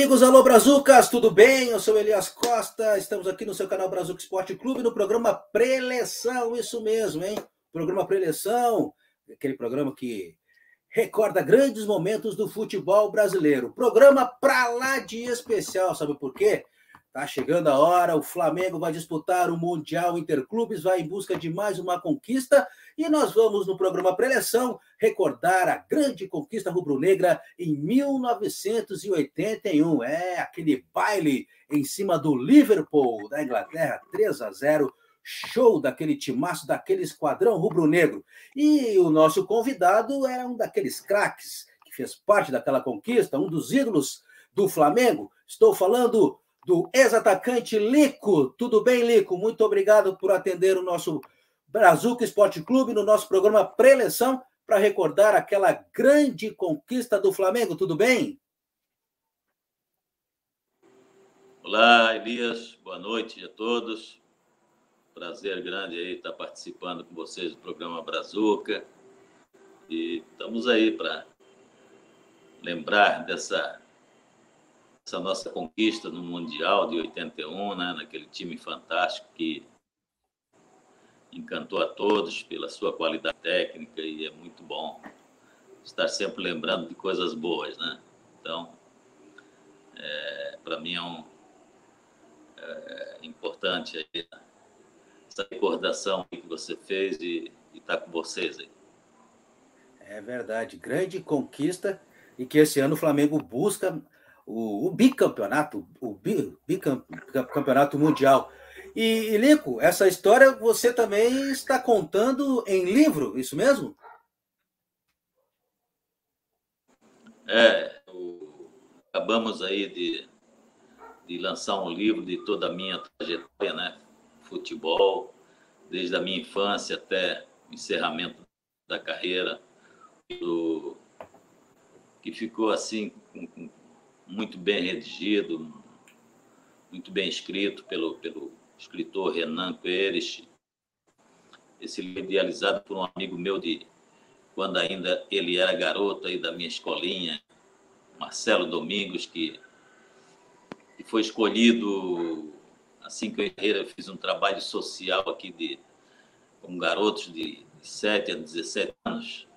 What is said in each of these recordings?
amigos, alô Brazucas, tudo bem? Eu sou Elias Costa, estamos aqui no seu canal Brazuca Esporte Clube, no programa Preleção, isso mesmo, hein? Programa Preleção, aquele programa que recorda grandes momentos do futebol brasileiro. Programa pra lá de especial, sabe por quê? Tá chegando a hora, o Flamengo vai disputar o Mundial Interclubes, vai em busca de mais uma conquista e nós vamos no programa Preleção recordar a grande conquista rubro-negra em 1981. Aquele baile em cima do Liverpool da Inglaterra, 3-0, show daquele timaço, daquele esquadrão rubro-negro. E o nosso convidado era um daqueles craques que fez parte daquela conquista, um dos ídolos do Flamengo. Estou falando do ex-atacante Lico. Tudo bem, Lico? Muito obrigado por atender o nosso Brazuca Esporte Clube no nosso programa Preleção para recordar aquela grande conquista do Flamengo. Tudo bem? Olá, Elias. Boa noite a todos. Prazer grande aí estar participando com vocês do programa Brazuca. E estamos aí para lembrar dessa nossa conquista no Mundial de 81, né? Naquele time fantástico que encantou a todos pela sua qualidade técnica e é muito bom estar sempre lembrando de coisas boas, né? Então, para mim é importante aí, essa recordação que você fez e estar com vocês aí. É verdade, grande conquista e que esse ano o Flamengo busca o bicampeonato, bicampeonato mundial. E, Lico, essa história você também está contando em livro, isso mesmo? Acabamos aí de lançar um livro de toda a minha trajetória, né? Futebol, desde a minha infância até o encerramento da carreira, que ficou assim muito bem redigido, muito bem escrito pelo escritor Renan Queires. Esse livro idealizado por um amigo meu de quando ainda ele era garoto aí da minha escolinha, Marcelo Domingos, que foi escolhido assim que eu fiz um trabalho social aqui com garotos de 7 a 17 anos,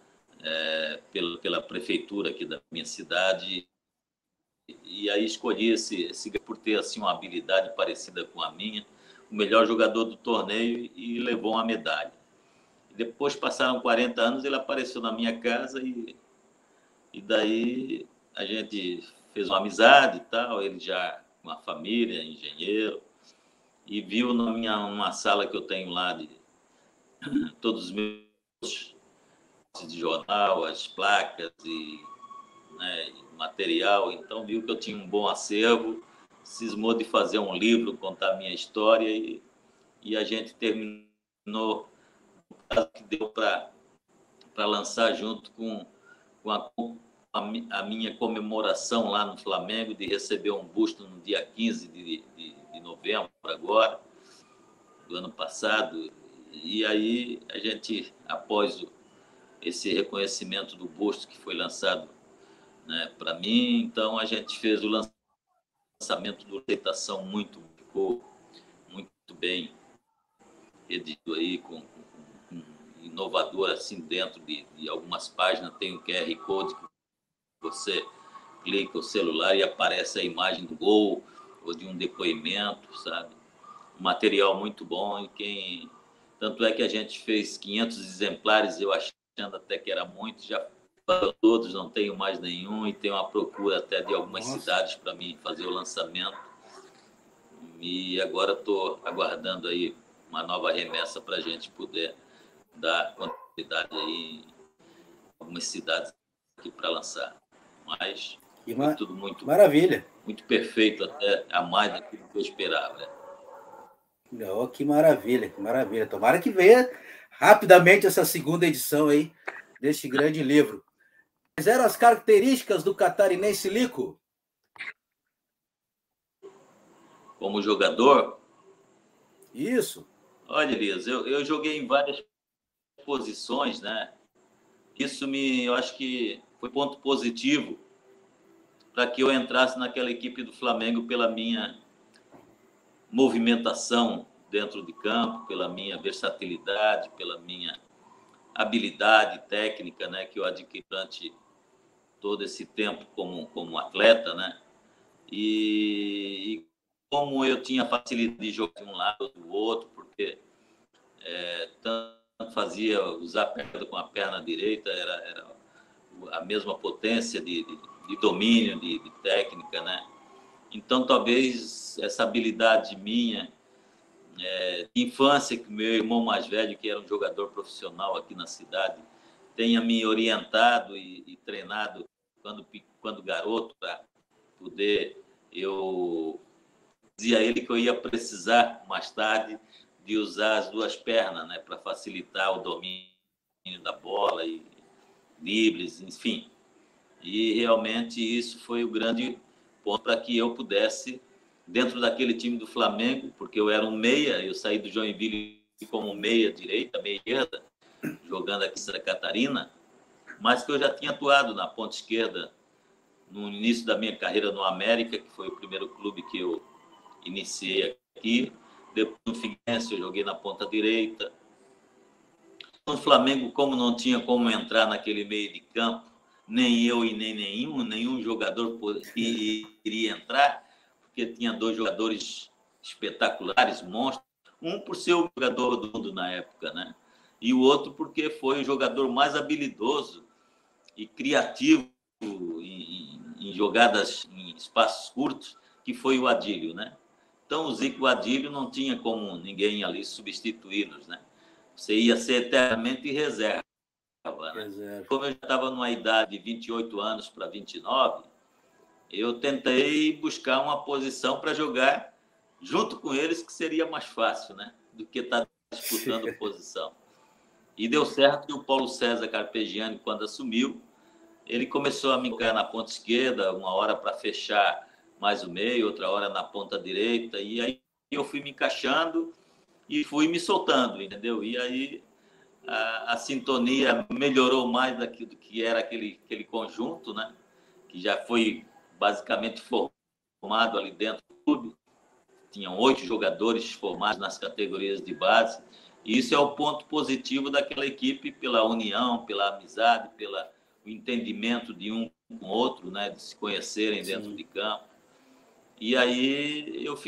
pela prefeitura aqui da minha cidade. E aí escolhi esse por ter assim uma habilidade parecida com a minha, o melhor jogador do torneio e levou uma medalha. Depois passaram 40 anos, ele apareceu na minha casa e daí a gente fez uma amizade e tal, ele já com uma família, engenheiro, e viu numa sala que eu tenho lá de todos os meus de jornal, as placas e, né, material, então viu que eu tinha um bom acervo, cismou de fazer um livro, contar a minha história e a gente terminou que deu para lançar junto com a minha comemoração lá no Flamengo, de receber um busto no dia 15 de novembro agora, do ano passado. E aí a gente, após esse reconhecimento do busto que foi lançado, né, para mim, então a gente fez o lançamento do Aceitação ficou muito bem redigido aí, com inovador, assim, dentro de algumas páginas tem um QR Code que você clica o celular e aparece a imagem do gol ou de um depoimento, sabe? Um material muito bom tanto é que a gente fez 500 exemplares, eu achando até que era muito, já todos, não tenho mais nenhum e tenho uma procura até de algumas cidades para mim fazer o lançamento. E agora estou aguardando aí uma nova remessa para a gente poder dar quantidade aí em algumas cidades aqui para lançar. Mas foi tudo muito maravilha, muito perfeito, até a mais daquilo que eu esperava. Oh, que maravilha, que maravilha. Tomara que venha rapidamente essa segunda edição aí deste grande livro. Quais eram as características do catarinense Lico? Como jogador? Isso. Olha, Elias, eu joguei em várias posições, né? Isso eu acho que foi ponto positivo para que eu entrasse naquela equipe do Flamengo pela minha movimentação dentro de campo, pela minha versatilidade, pela minha habilidade técnica, né, que eu adquiri durante todo esse tempo como atleta, né? E como eu tinha facilidade de jogar de um lado ou do outro, porque tanto fazia usar a perna com a perna direita, era a mesma potência de domínio, de técnica, né? Então, talvez essa habilidade minha de infância, que meu irmão mais velho, que era um jogador profissional aqui na cidade, tenha me orientado e treinado quando garoto, para poder... Eu dizia a ele que eu ia precisar, mais tarde, de usar as duas pernas, né, para facilitar o domínio da bola e dribles, enfim. E realmente isso foi o grande ponto para que eu pudesse, dentro daquele time do Flamengo, porque eu era um meia, eu saí do Joinville como meia direita, meia esquerda, jogando aqui em Santa Catarina, mas que eu já tinha atuado na ponta esquerda no início da minha carreira no América, que foi o primeiro clube que eu iniciei aqui. Depois no Figueirense eu joguei na ponta direita. No Flamengo, como não tinha como entrar naquele meio de campo, nem eu e nem nenhum jogador iria entrar, porque tinha dois jogadores espetaculares, monstros, um por ser o jogador do mundo na época, né? E o outro porque foi o jogador mais habilidoso e criativo em jogadas em espaços curtos, que foi o Adílio, né? Então, o Zico e o Adílio não tinha como ninguém ali substituí-los, né? Você ia ser eternamente reserva, né? Como eu já estava numa idade de 28 anos para 29, eu tentei buscar uma posição para jogar junto com eles, que seria mais fácil, né? Do que estar disputando posição. E deu certo que o Paulo César Carpegiani, quando assumiu, ele começou a me colocar na ponta esquerda, uma hora para fechar mais o meio, outra hora na ponta direita, e aí eu fui me encaixando e fui me soltando, entendeu? E aí a sintonia melhorou mais daquilo que era aquele conjunto, né? Que já foi basicamente formado ali dentro do clube. Tinham 8 jogadores formados nas categorias de base, e isso é o ponto positivo daquela equipe, pela união, pela amizade, pelo entendimento de um com o outro, né? De se conhecerem dentro de campo. E aí eu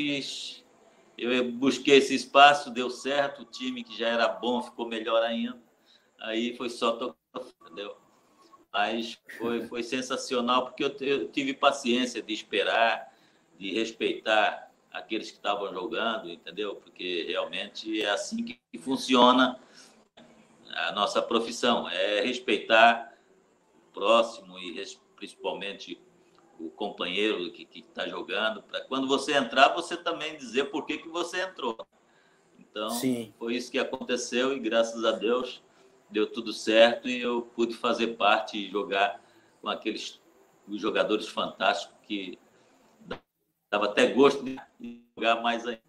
busquei esse espaço, deu certo, o time que já era bom ficou melhor ainda. Aí foi só tocar, entendeu? Mas foi sensacional, porque eu tive paciência de esperar, de respeitar aqueles que estavam jogando, entendeu? Porque realmente é assim que funciona a nossa profissão, é respeitar o próximo e principalmente o companheiro que está jogando, para quando você entrar, você também dizer por que você entrou. Então, sim, foi isso que aconteceu e, graças a Deus, deu tudo certo e eu pude fazer parte e jogar com aqueles jogadores fantásticos que dava até gosto de jogar mais ainda.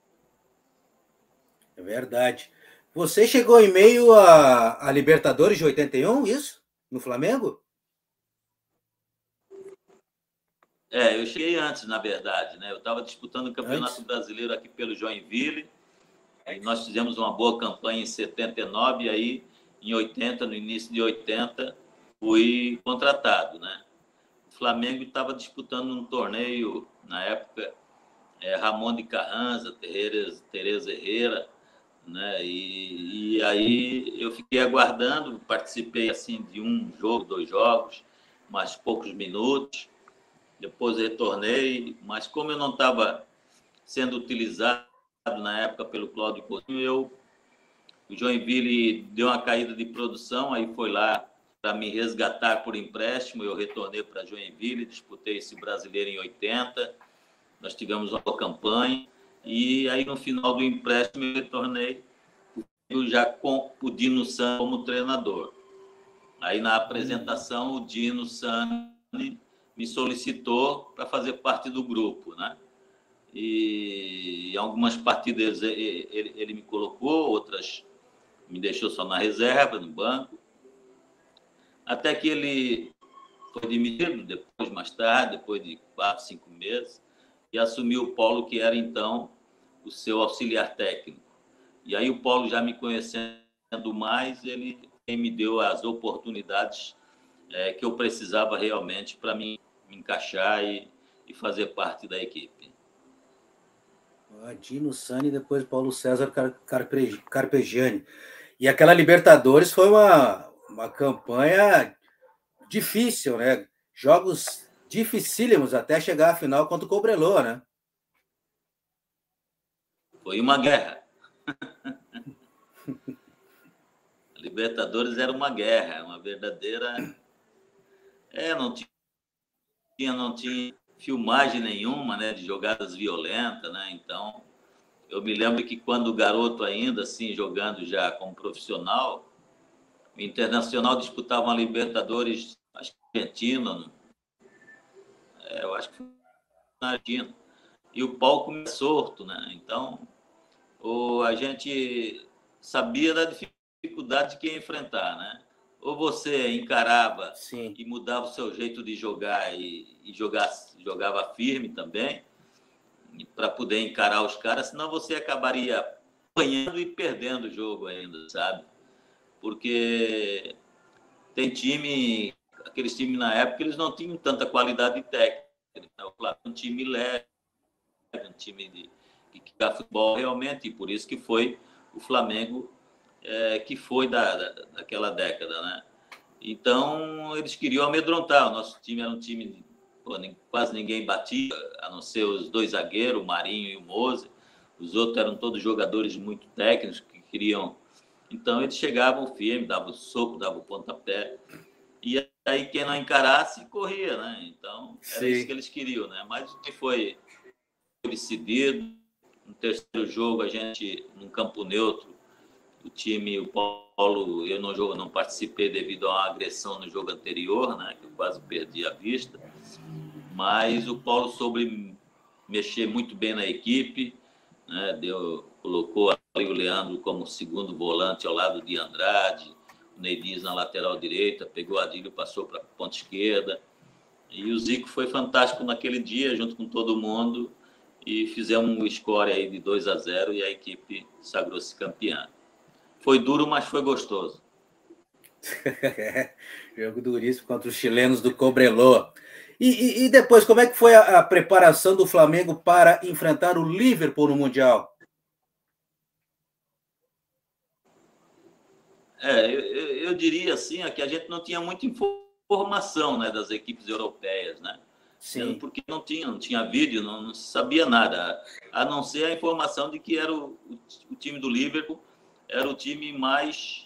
É verdade. Você chegou em meio a Libertadores de 81, isso? No Flamengo? Eu cheguei antes, na verdade, né? Eu estava disputando o Campeonato Brasileiro aqui pelo Joinville, e nós fizemos uma boa campanha em 79, e aí, em 80, no início de 80, fui contratado, né? O Flamengo estava disputando um torneio, na época, Ramon de Carranza, Tereza Herrera, né? E aí eu fiquei aguardando, participei assim de um jogo, 2 jogos, mas poucos minutos. Depois retornei, mas como eu não estava sendo utilizado na época pelo Cláudio Coutinho, o Joinville deu uma caída de produção, aí foi lá para me resgatar por empréstimo, eu retornei para Joinville, disputei esse brasileiro em 80, nós tivemos uma boa campanha, e aí no final do empréstimo eu retornei já com o Dino Sani como treinador. Aí na apresentação o Dino Sani me solicitou para fazer parte do grupo, né? E em algumas partidas ele me colocou, outras me deixou só na reserva, no banco, até que ele foi demitido depois, mais tarde, depois de 4, 5 meses, e assumiu o Paulo, que era então o seu auxiliar técnico. E aí o Paulo, já me conhecendo mais, ele me deu as oportunidades que eu precisava realmente para me encaixar e fazer parte da equipe. Dino Sani, depois Paulo César Carpegiani. E aquela Libertadores foi uma campanha difícil, né? Jogos dificílimos até chegar à final contra o Cobreloa, né? Foi uma guerra. A Libertadores era uma guerra, uma verdadeira... não tinha filmagem nenhuma, né, de jogadas violentas, né? Então, eu me lembro que quando garoto ainda, assim, jogando já como profissional, o Internacional disputava uma Libertadores, acho que Argentina, eu acho que foi na Argentina, e o palco meio sorto, né? Então, a gente sabia da dificuldade que ia enfrentar, né? Ou você encarava Sim. e mudava o seu jeito de jogar e jogava firme também, para poder encarar os caras, senão você acabaria apanhando e perdendo o jogo ainda, sabe? Porque tem aqueles times na época, eles não tinham tanta qualidade técnica. Claro, um time leve, um time que joga futebol realmente, e por isso que foi o Flamengo que foi daquela década, né? Então, eles queriam amedrontar. O nosso time era um time quase ninguém batia, a não ser os dois zagueiros, o Marinho e o Mose. Os outros eram todos jogadores muito técnicos que queriam. Então, eles chegavam firme, davam o soco, davam o pontapé. E aí, quem não encarasse, corria, né? Então, era isso que eles queriam, né? Mas o que foi decidido. No terceiro jogo, a gente, num campo neutro, o Paulo, eu não participei devido a uma agressão no jogo anterior, né, que eu quase perdi a vista, mas o Paulo soube mexer muito bem na equipe, né, colocou ali o Leandro como segundo volante ao lado de Andrade, o Neidis na lateral direita, pegou o Adílio, passou para a ponta esquerda, e o Zico foi fantástico naquele dia, junto com todo mundo, e fizemos um score aí de 2-0 e a equipe sagrou-se campeã. Foi duro, mas foi gostoso. Jogo duríssimo contra os chilenos do Cobreloa. E depois, como é que foi a preparação do Flamengo para enfrentar o Liverpool no Mundial? Eu diria assim, que a gente não tinha muita informação, né, das equipes europeias, né? Sim. Porque não tinha vídeo, não se sabia nada, a não ser a informação de que era o time do Liverpool era o time mais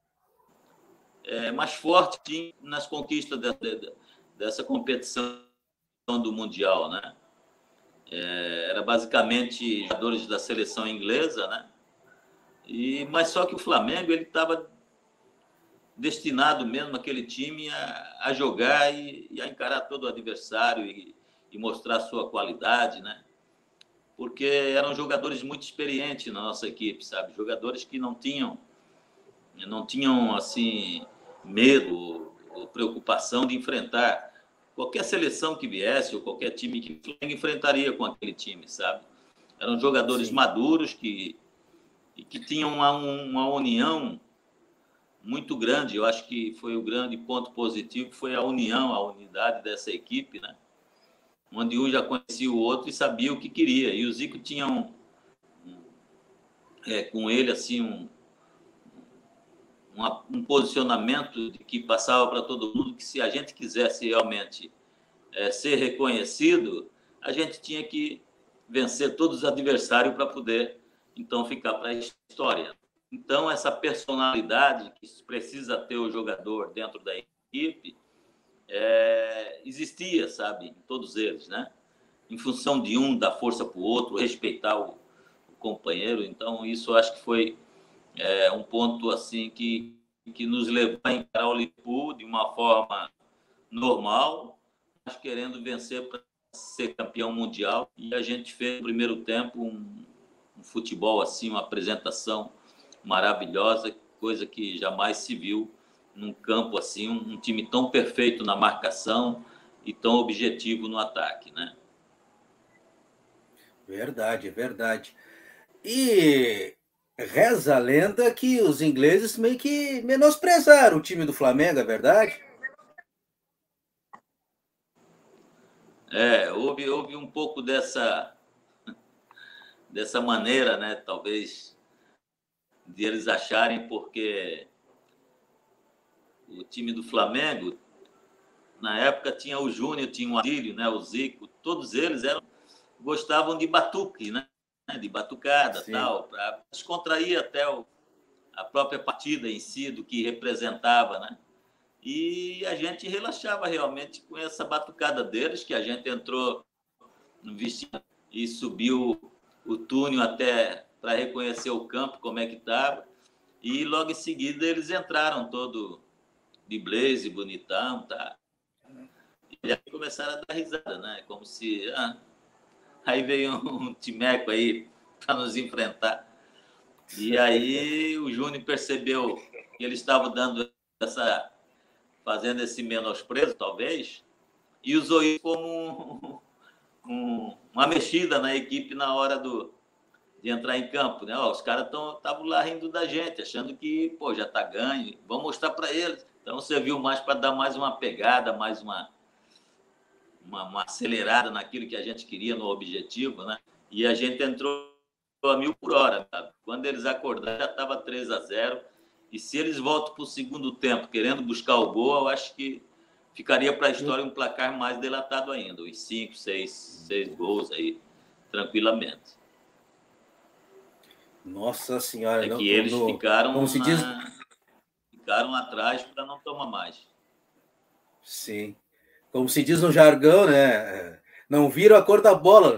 forte nas conquistas dessa competição do Mundial, né? Era basicamente jogadores da seleção inglesa, né? Mas só que o Flamengo ele estava destinado mesmo aquele time a jogar e a encarar todo o adversário e mostrar sua qualidade, né? Porque eram jogadores muito experientes na nossa equipe, sabe? Jogadores que não tinham assim medo ou preocupação de enfrentar qualquer seleção que viesse ou qualquer time que o Flamengo enfrentaria com aquele time, sabe? Eram jogadores maduros que tinham uma união muito grande. Eu acho que foi o grande ponto positivo, foi a união, a unidade dessa equipe, né? Onde um já conhecia o outro e sabia o que queria. E o Zico tinha com ele assim um posicionamento de que passava para todo mundo que se a gente quisesse realmente ser reconhecido, a gente tinha que vencer todos os adversários para poder, então, ficar para a história. Então, essa personalidade que precisa ter o jogador dentro da equipe existia, sabe, em todos eles, né? Em função de um dar força para o outro, respeitar o companheiro. Então, isso eu acho que foi um ponto assim que nos levou a encarar o Liverpool de uma forma normal, mas querendo vencer para ser campeão mundial. E a gente fez no primeiro tempo um futebol assim, uma apresentação maravilhosa, coisa que jamais se viu num campo assim, um time tão perfeito na marcação e tão objetivo no ataque, né? Verdade, é verdade. E reza a lenda que os ingleses meio que menosprezaram o time do Flamengo, é verdade? Houve um pouco dessa maneira, né? Talvez de eles acharem, porque o time do Flamengo, na época, tinha o Júnior, tinha o Adílio, né? O Zico, todos eles gostavam de batuque, né? De batucada, Sim. tal, para descontrair até a própria partida em si, do que representava, né? E a gente relaxava realmente com essa batucada deles, que a gente entrou no vestido e subiu o túnel até para reconhecer o campo, como é que estava. E logo em seguida eles entraram todo de blazer, bonitão, tá? E aí começaram a dar risada, né? Como se... aí veio um timeco aí para nos enfrentar. E aí o Júnior percebeu que eles estavam fazendo esse menosprezo, talvez, e usou isso como uma mexida na equipe na hora de entrar em campo, né? Os caras estavam lá rindo da gente, achando que, pô, já tá ganho, vamos mostrar para eles. Então serviu mais para dar mais uma pegada, mais uma acelerada naquilo que a gente queria no objetivo, né? E a gente entrou a 1.000 por hora. Sabe? Quando eles acordaram, já estava 3-0. E se eles voltam para o segundo tempo querendo buscar o gol, eu acho que ficaria para a história um placar mais delatado ainda. Uns 5, 6 gols aí, tranquilamente. Nossa Senhora, É que eles como se diz. ficaram atrás para não tomar mais. Sim. Como se diz no jargão, né? Não viram a cor da bola.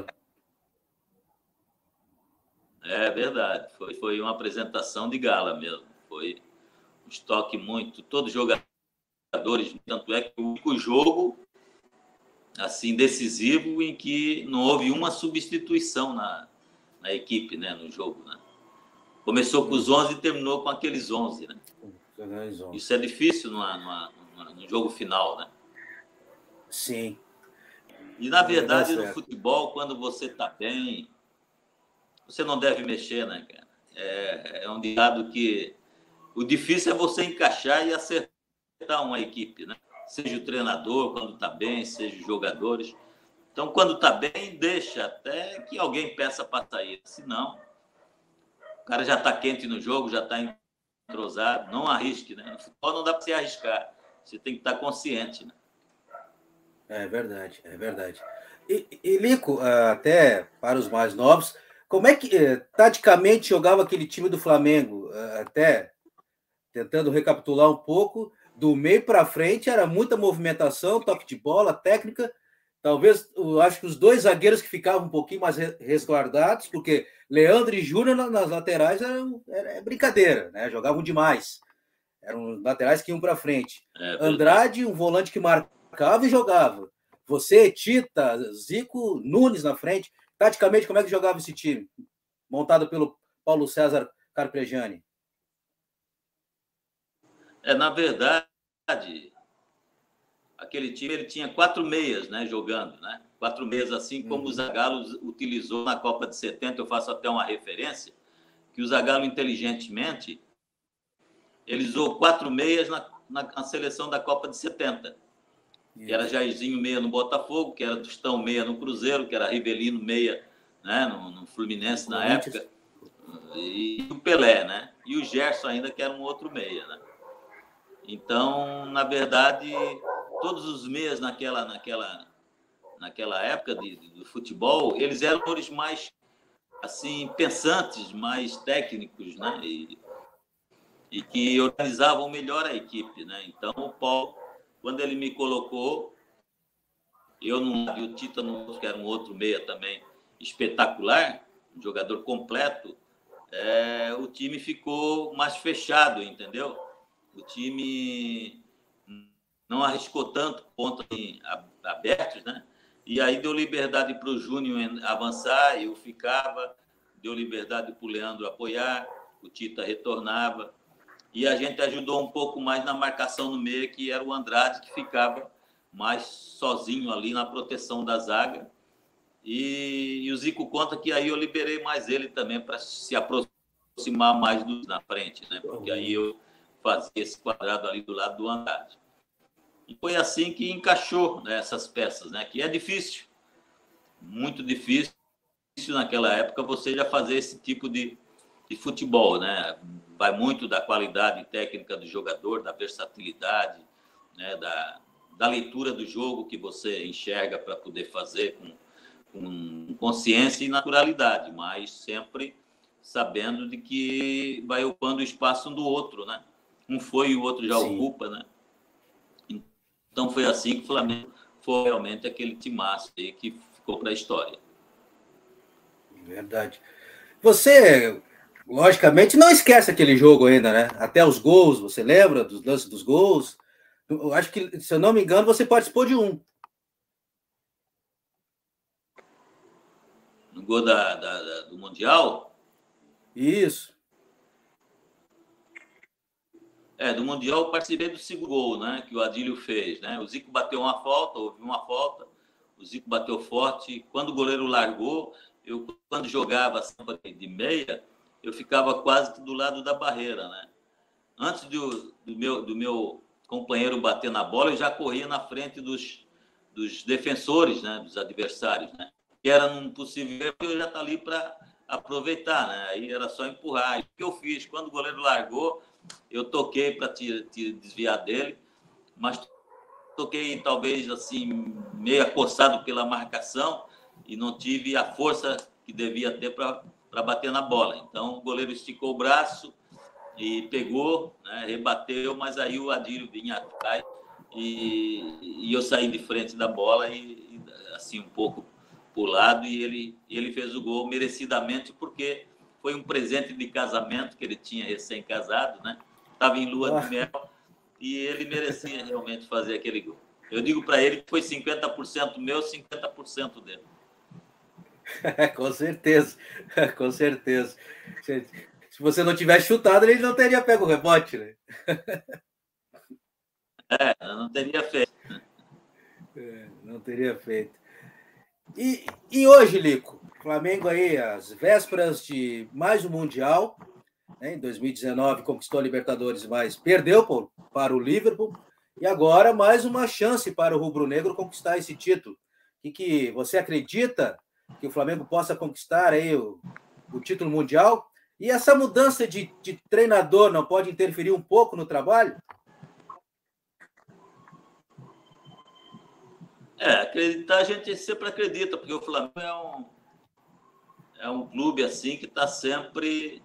É verdade. Foi uma apresentação de gala mesmo. Foi um estoque muito. Todos os jogadores, tanto é que o único jogo assim decisivo em que não houve uma substituição na equipe, né, no jogo, né? Começou com os 11 e terminou com aqueles 11, né? Isso é difícil no jogo final, né? Sim. E, na verdade, no futebol, quando você está bem, você não deve mexer, né, cara? É um ditado que o difícil é você encaixar e acertar uma equipe, né? Seja o treinador, quando está bem, seja os jogadores. Então, quando está bem, deixa até que alguém peça para sair. Senão, o cara já está quente no jogo, já está entrosado. Não arrisque, né? No futebol não dá para você arriscar. Você tem que estar consciente, né? É verdade, é verdade. E Lico, até para os mais novos, como é que taticamente jogava aquele time do Flamengo? Até tentando recapitular um pouco, do meio para frente era muita movimentação, toque de bola, técnica. Talvez, eu acho que os dois zagueiros que ficavam um pouquinho mais resguardados, porque Leandro e Júnior nas laterais era brincadeira, né? Jogavam demais. Eram laterais que iam para frente. Andrade, um volante que marcava e jogava. Você, Tita, Zico, Nunes na frente. Taticamente, como é que jogava esse time? Montado pelo Paulo César Carpegiani. Na verdade, aquele time ele tinha 4 meias, né, jogando, né? 4 meias, assim como o Zagallo utilizou na Copa de 70. Eu faço até uma referência, que o Zagallo, inteligentemente, ele usou 4 meias na seleção da Copa de 70. Que era Jairzinho meia no Botafogo, que era Tostão meia no Cruzeiro, que era Rivelino meia, né, no Fluminense na época, e o Pelé, né? E o Gerson ainda, que era um outro meia, né? Então, na verdade, todos os meias naquela época do futebol, eles eram os mais assim pensantes, mais técnicos, né? E que organizavam melhor a equipe, né? Então, o Paulo, quando ele me colocou, eu não vi o Tita, que era um outro meia também espetacular, um jogador completo, o time ficou mais fechado, entendeu? O time não arriscou tanto pontos abertos, né? E aí deu liberdade para o Júnior avançar, eu ficava, deu liberdade para o Leandro apoiar, o Tita retornava. e a gente ajudou um pouco mais na marcação no meio, que era o Andrade, que ficava mais sozinho ali na proteção da zaga. E o Zico conta que aí eu liberei mais ele também para se aproximar mais na frente, né? Porque aí eu fazia esse quadrado ali do lado do Andrade. E foi assim que encaixou, né, essas peças, né? Que é difícil, muito difícil naquela época você já fazer esse tipo de futebol, né? Vai muito da qualidade técnica do jogador, da versatilidade, né? Da leitura do jogo que você enxerga para poder fazer com consciência e naturalidade, mas sempre sabendo de que vai ocupando o espaço um do outro, né? Um foi e o outro já ocupa, né? Então foi assim que o Flamengo foi realmente aquele timaço aí que ficou para a história. Verdade. Você, logicamente, não esquece aquele jogo ainda, né? Até os gols, você lembra dos lances dos gols? Eu acho que, se eu não me engano, você participou de um. No gol do Mundial? Isso. Do Mundial eu participei do segundo gol, né? Que o Adílio fez, né? O Zico bateu uma falta, houve uma falta, o Zico bateu forte. Quando o goleiro largou, eu, quando jogava sempre de meia, eu ficava quase do lado da barreira, né? Antes do meu companheiro bater na bola, eu já corria na frente dos defensores, né? Dos adversários, né? Que era num possível erro, eu já estava ali para aproveitar, né? Aí era só empurrar. E o que eu fiz? Quando o goleiro largou, eu toquei para te desviar dele, mas toquei talvez assim meio acossado pela marcação e não tive a força que devia ter para bater na bola. Então o goleiro esticou o braço e pegou, né, rebateu, mas aí o Adílio vinha atrás e eu saí de frente da bola e assim um pouco para o lado e ele fez o gol merecidamente porque foi um presente de casamento que ele tinha recém-casado, né? Estava em lua de mel e ele merecia realmente fazer aquele gol. Eu digo para ele que foi 50% meu, 50% dele. Com certeza, com certeza. Se você não tivesse chutado, ele não teria pego o rebote, né? Não teria feito. Não teria feito. E hoje, Lico, Flamengo aí, às vésperas de mais um Mundial, né, em 2019 conquistou a Libertadores, mas perdeu para o Liverpool, e agora mais uma chance para o rubro-negro conquistar esse título. E que você acredita que o Flamengo possa conquistar aí o título mundial? E essa mudança de treinador não pode interferir um pouco no trabalho? Acreditar a gente sempre acredita, porque o Flamengo é um clube assim que está sempre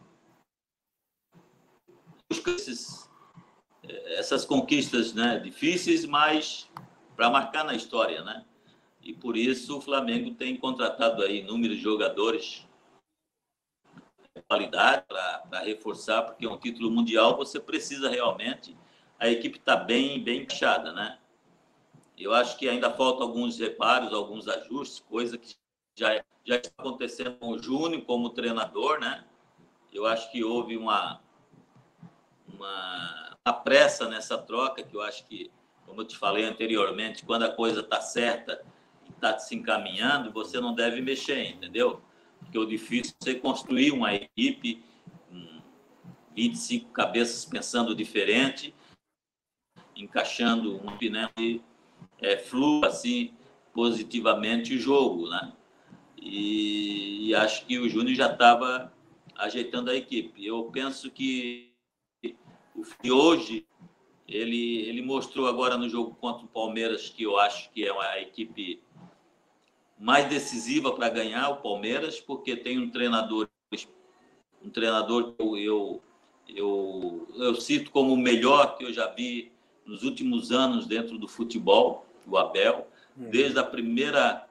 buscando essas conquistas, né, difíceis, mas para marcar na história, né? E por isso o Flamengo tem contratado aí inúmeros jogadores de qualidade para reforçar, porque um título mundial você precisa realmente, a equipe está bem encaixada, né? Eu acho que ainda faltam alguns reparos, alguns ajustes, coisa que já está acontecendo com o Júnior como treinador, né? Eu acho que houve uma pressa nessa troca, que eu acho que, como eu te falei anteriormente, quando a coisa está certa e está se encaminhando, você não deve mexer, entendeu? Porque o difícil é você construir uma equipe com 25 cabeças pensando diferente, encaixando um pneu flua assim positivamente o jogo, né? E acho que o Júnior já estava ajeitando a equipe. Eu penso que hoje ele mostrou agora no jogo contra o Palmeiras, que eu acho que é a equipe mais decisiva para ganhar o Palmeiras, porque tem um treinador que eu cito como o melhor que eu já vi nos últimos anos dentro do futebol, o Abel, desde a primeira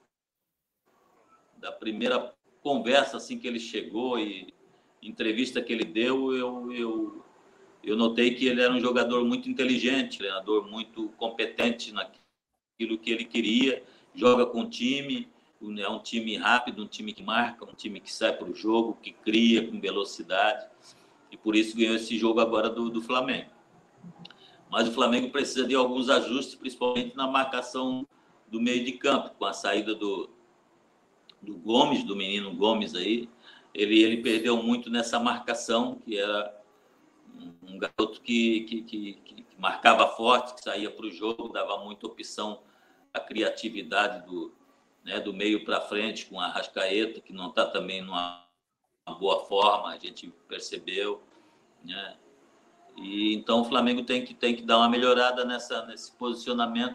conversa assim que ele chegou e entrevista que ele deu, eu notei que ele era um jogador muito inteligente, treinador muito competente naquilo que ele queria, joga com o time, é um time rápido, um time que marca, um time que sai para o jogo, que cria com velocidade. E por isso ganhou esse jogo agora do Flamengo. Mas o Flamengo precisa de alguns ajustes, principalmente na marcação do meio de campo, com a saída do Gomes, do menino Gomes aí. Ele perdeu muito nessa marcação, que era um garoto que marcava forte, que saía para o jogo, dava muita opção à criatividade do meio para frente, com a Arrascaeta, que não está também numa boa forma, a gente percebeu, né? E então o Flamengo tem que dar uma melhorada nesse posicionamento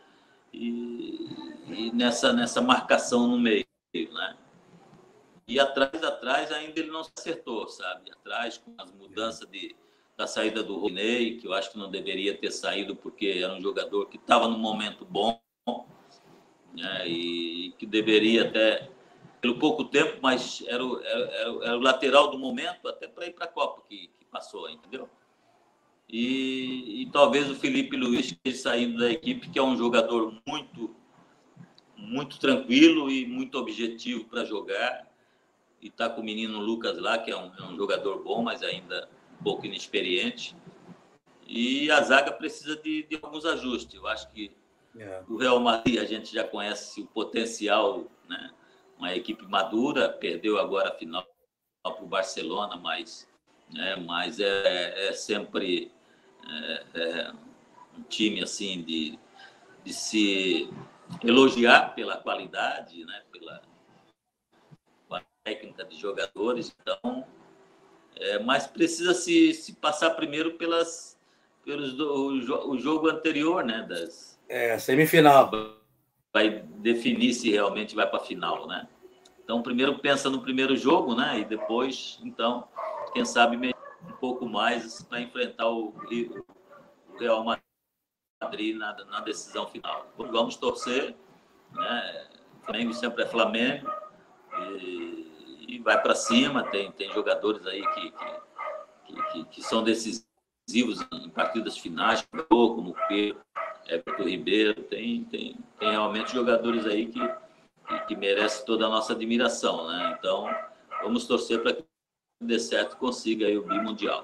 e nessa marcação no meio, né? E atrás ainda ele não se acertou, sabe? Atrás, com as mudanças da saída do Rodinei, que eu acho que não deveria ter saído porque era um jogador que estava num momento bom, né? E que deveria até, pelo pouco tempo, mas era o lateral do momento, até para ir para a Copa que passou, entendeu? E talvez o Felipe Luiz esteja saindo da equipe, que é um jogador muito, muito tranquilo e muito objetivo para jogar. E está com o menino Lucas lá, que é um jogador bom, mas ainda um pouco inexperiente. E a zaga precisa de alguns ajustes. Eu acho que o Real Madrid, a gente já conhece o potencial, né? Uma equipe madura, perdeu agora a final para o Barcelona, mas é sempre um time assim de se elogiar pela qualidade, né? Pela técnica de jogadores, então, mas precisa se passar primeiro o jogo anterior, né? Semifinal. Vai definir se realmente vai para a final, né? Então, primeiro pensa no primeiro jogo, né? E depois, então, quem sabe um pouco mais para enfrentar o Real Madrid na decisão final. Vamos torcer, né? O Flamengo sempre é Flamengo. E vai para cima, tem jogadores aí que são decisivos em partidas finais, como o Pedro, Everton Ribeiro, tem realmente jogadores aí que merecem toda a nossa admiração, né? Então, vamos torcer para que dê certo e consiga aí o bimundial.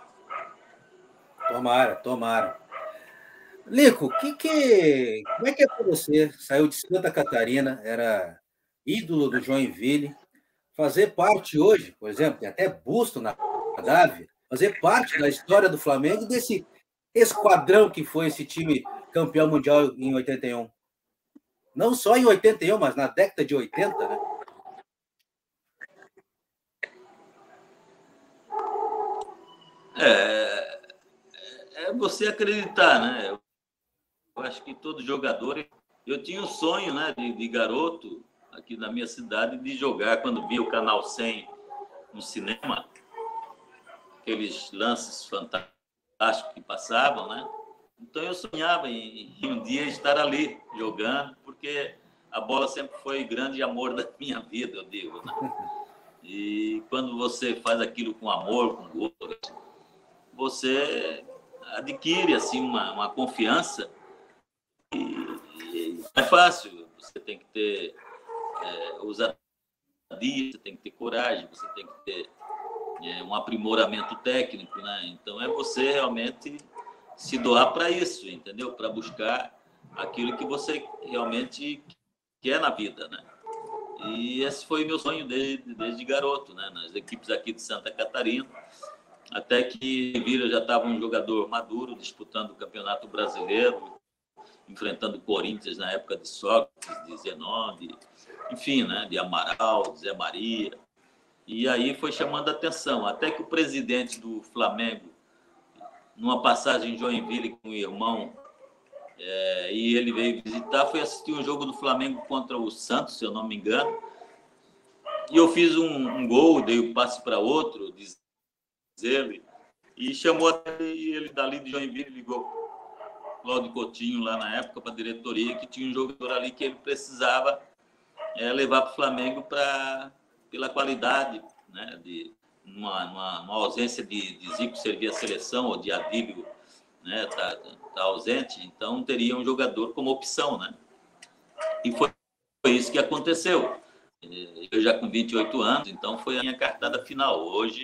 Tomara. Lico, como é que é para você? Saiu de Santa Catarina, era ídolo do Joinville, fazer parte hoje, por exemplo, tem até busto na Gávea, fazer parte da história do Flamengo, desse esquadrão que foi esse time campeão mundial em 81. Não só em 81, mas na década de 80, né? É você acreditar, né? Eu acho que todo jogador... Eu tinha um sonho, né, de garoto, aqui na minha cidade, de jogar quando via o Canal 100 no cinema, aqueles lances fantásticos que passavam, né? Então eu sonhava em um dia estar ali jogando, porque a bola sempre foi grande amor da minha vida, eu digo, né? E quando você faz aquilo com amor, com gosto, você adquire assim uma confiança e é fácil. Você tem que ter ousadia, você tem que ter coragem, você tem que ter um aprimoramento técnico, né? Então é você realmente se doar para isso, entendeu? Para buscar aquilo que você realmente quer na vida, né? E esse foi o meu sonho desde garoto, né? Nas equipes aqui de Santa Catarina, até que eu já estava um jogador maduro, disputando o Campeonato Brasileiro, enfrentando o Corinthians na época de Sócrates, de Zenon, enfim, né? De Amaral, de Zé Maria. E aí foi chamando a atenção, até que o presidente do Flamengo, numa passagem em Joinville com o irmão, e ele veio visitar, foi assistir um jogo do Flamengo contra o Santos, se eu não me engano, e eu fiz um gol, dei o passe para outro, diz ele, e chamou até ele dali de Joinville, ligou Cláudio Coutinho lá na época para a diretoria, que tinha um jogador ali que ele precisava levar para o Flamengo pela qualidade, né, de uma ausência de Zico servir a seleção, ou de Adílio, né, tá ausente, então teria um jogador como opção, né? E foi isso que aconteceu. Eu já com 28 anos, então foi a minha cartada final. Hoje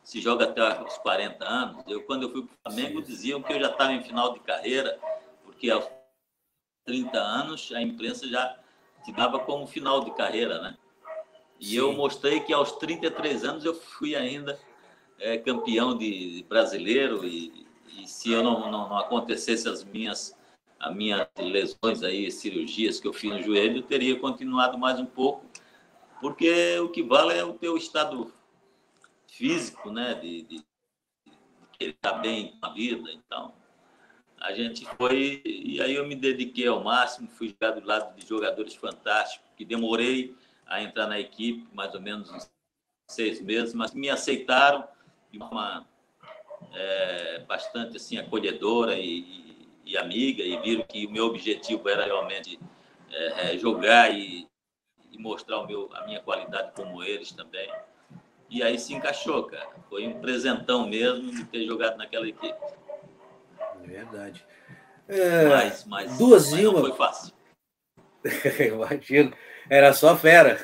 se joga até os 40 anos. Quando eu fui para o Flamengo, diziam que eu já estava em final de carreira, porque aos 30 anos a imprensa já te dava como final de carreira, né? E Sim. Eu mostrei que aos 33 anos eu fui ainda campeão de brasileiro e se eu não acontecesse as minhas lesões aí, cirurgias que eu fiz no joelho, eu teria continuado mais um pouco, porque o que vale é o teu estado físico, né? De ele estar bem com a vida. Então, a gente foi, e aí eu me dediquei ao máximo, fui jogar do lado de jogadores fantásticos, que demorei a entrar na equipe, mais ou menos uns 6 meses, mas me aceitaram de uma forma bastante assim, acolhedora e amiga, e viram que o meu objetivo era realmente jogar e mostrar a minha qualidade como eles também. E aí se encaixou, cara. Foi um presentão mesmo de ter jogado naquela equipe. Verdade. Mas não foi fácil. Imagino. Era só fera.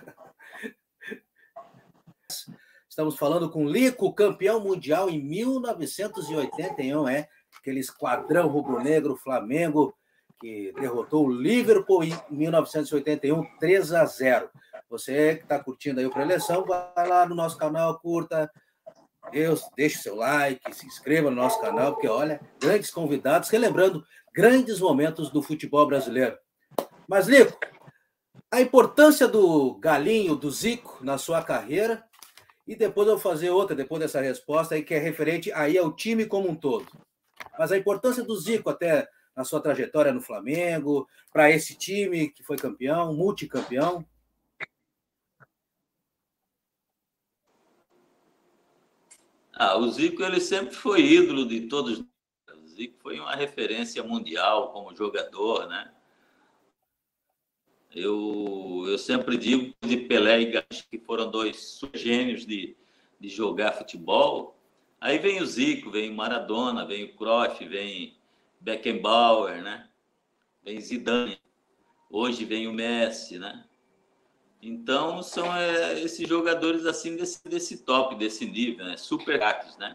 Estamos falando com Lico, campeão mundial em 1981, aquele esquadrão rubro-negro Flamengo que derrotou o Liverpool em 1981, 3-0. Você que está curtindo aí o Preleção, vai lá no nosso canal, curta, deixe o seu like, se inscreva no nosso canal, porque, olha, grandes convidados, relembrando grandes momentos do futebol brasileiro. Mas, Lico, a importância do Galinho, do Zico, na sua carreira, e depois eu vou fazer outra, depois dessa resposta, aí, que é referente aí ao time como um todo. Mas a importância do Zico até na sua trajetória no Flamengo, para esse time que foi campeão, multicampeão. O Zico ele sempre foi ídolo de todos. O Zico foi uma referência mundial como jogador, né? Eu sempre digo de Pelé e Garrincha, que foram 2 gênios de jogar futebol. Aí vem o Zico, vem o Maradona, vem o Cruyff, vem Beckenbauer, né? Vem Zidane. Hoje vem o Messi, né? Então, são esses jogadores assim desse top, desse nível, né? Super craques, né?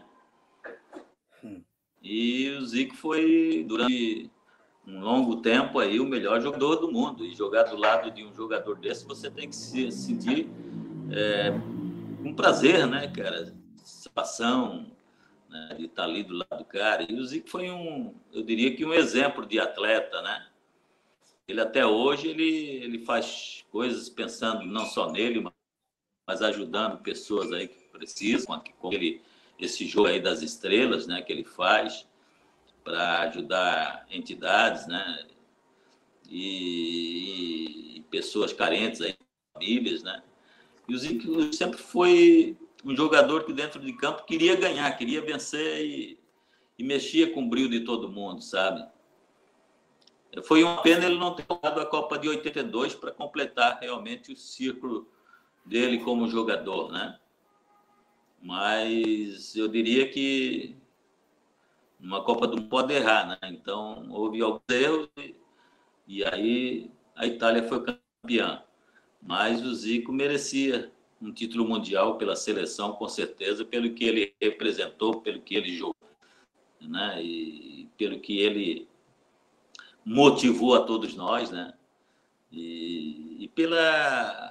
E o Zico foi, durante um longo tempo, aí, o melhor jogador do mundo. E jogar do lado de um jogador desse, você tem que se sentir com prazer, né, cara? Satisfação, né? De estar ali do lado do cara. E o Zico foi eu diria que um exemplo de atleta, né? Ele até hoje ele faz coisas pensando não só nele, mas ajudando pessoas aí que precisam, como esse jogo aí das estrelas, né, que ele faz para ajudar entidades, né, e pessoas carentes aí, famílias, né. E o Zico sempre foi um jogador que dentro de campo queria ganhar, queria vencer e mexia com o brilho de todo mundo, sabe? Foi uma pena ele não ter jogado a Copa de 82 para completar realmente o círculo dele como jogador, né? Mas eu diria que uma Copa do Mundo pode errar, né? Então, houve alguns erros e aí a Itália foi campeã. Mas o Zico merecia um título mundial pela seleção, com certeza, pelo que ele representou, pelo que ele jogou, né? E pelo que ele motivou a todos nós, né? E pela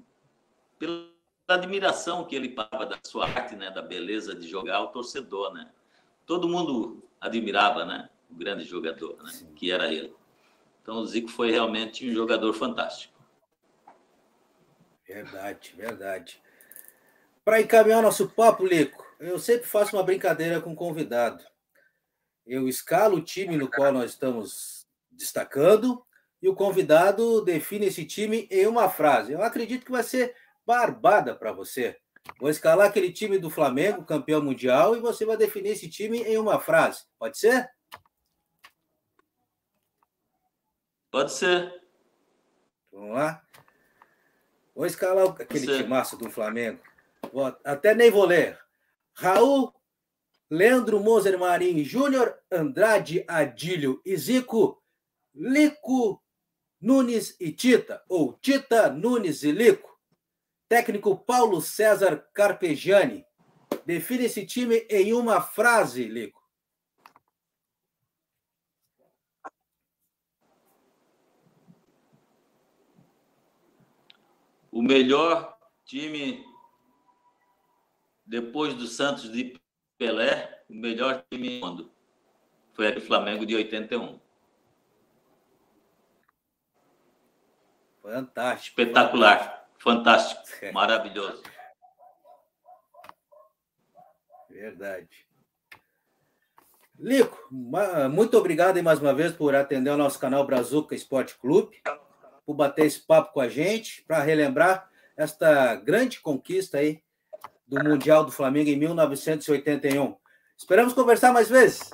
admiração que ele pava da sua arte, né? Da beleza de jogar ao torcedor, né? Todo mundo admirava, né? O grande jogador, né? Que era ele. Então, o Zico foi realmente um jogador fantástico. Verdade, verdade. Para encaminhar nosso papo, Lico, eu sempre faço uma brincadeira com o convidado. Eu escalo o time no qual nós estamos destacando e o convidado define esse time em uma frase. Eu acredito que vai ser barbada para você. Vou escalar aquele time do Flamengo, campeão mundial, e você vai definir esse time em uma frase. Pode ser? Pode ser. Vamos lá? Vou escalar aquele timaço do Flamengo. Até nem vou ler. Raul, Leandro Moser Marim Júnior, Andrade Adílio e Zico, Lico, Nunes e Tita, ou Tita, Nunes e Lico. Técnico Paulo César Carpegiani. Define esse time em uma frase, Lico. O melhor time, depois do Santos de Pelé, o melhor time do mundo foi o Flamengo de 81. Fantástico. Espetacular, fantástico, maravilhoso. Verdade. Lico, muito obrigado mais uma vez por atender ao nosso canal Brazuca Esporte Clube, por bater esse papo com a gente, para relembrar esta grande conquista aí do Mundial do Flamengo em 1981. Esperamos conversar mais vezes.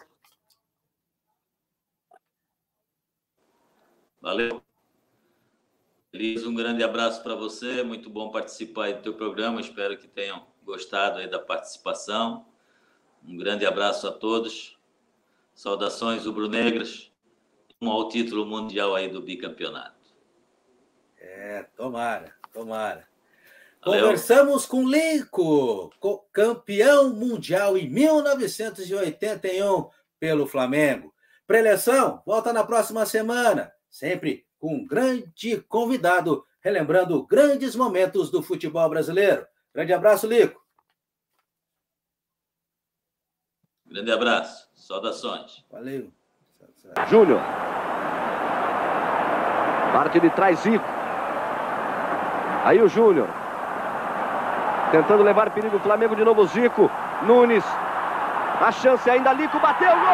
Valeu. Elis, um grande abraço para você, muito bom participar aí do teu programa, espero que tenham gostado aí da participação. Um grande abraço a todos, saudações rubro-negras, ao título mundial aí do bicampeonato. Tomara. Valeu. Conversamos com Lico, campeão mundial em 1981 pelo Flamengo. Preleção volta na próxima semana, sempre com um grande convidado, relembrando grandes momentos do futebol brasileiro. Grande abraço, Lico. Grande abraço, saudações. Valeu. Júnior. Parte de trás, Zico. Aí o Júnior. Tentando levar perigo o Flamengo de novo, Zico. Nunes. A chance ainda, Lico bateu. Gol!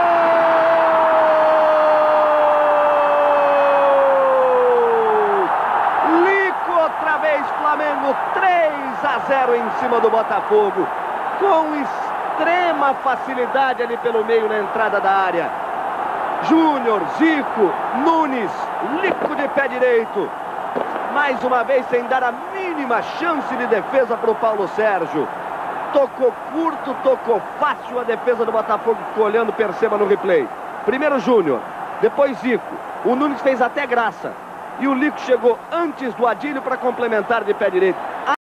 Lico outra vez, Flamengo 3-0 em cima do Botafogo. Com extrema facilidade ali pelo meio na entrada da área. Júnior, Zico, Nunes, Lico de pé direito. Mais uma vez sem dar a mínima chance de defesa para o Paulo Sérgio. Tocou curto, tocou fácil a defesa do Botafogo, ficou olhando, perceba no replay. Primeiro Júnior, depois Zico. O Nunes fez até graça. E o Lico chegou antes do Adílio para complementar de pé direito.